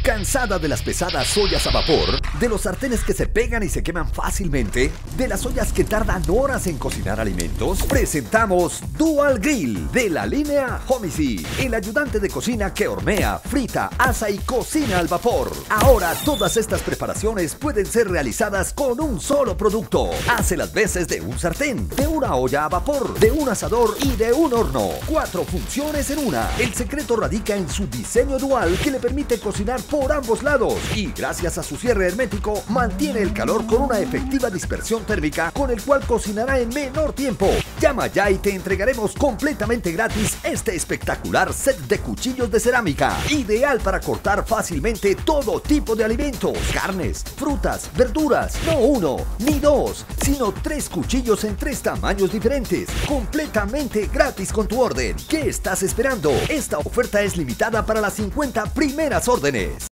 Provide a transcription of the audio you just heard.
¿Cansada de las pesadas ollas a vapor? ¿De los sartenes que se pegan y se queman fácilmente? ¿De las ollas que tardan horas en cocinar alimentos? Presentamos Dual Grill de la línea Homisi, el ayudante de cocina que hornea, frita, asa y cocina al vapor. Ahora todas estas preparaciones pueden ser realizadas con un solo producto. Hace las veces de un sartén, de una olla a vapor, de un asador y de un horno. 4 funciones en una. El secreto radica en su diseño dual que le permite cocinar por ambos lados y gracias a su cierre hermético mantiene el calor con una efectiva dispersión térmica con el cual cocinará en menor tiempo. Llama ya y te entregaremos completamente gratis este espectacular set de cuchillos de cerámica, ideal para cortar fácilmente todo tipo de alimentos, carnes, frutas, verduras. No 1 ni 2, sino 3 cuchillos en 3 tamaños diferentes, completamente gratis con tu orden. ¿Qué estás esperando? Esta oferta es limitada para las 50 primeras órdenes.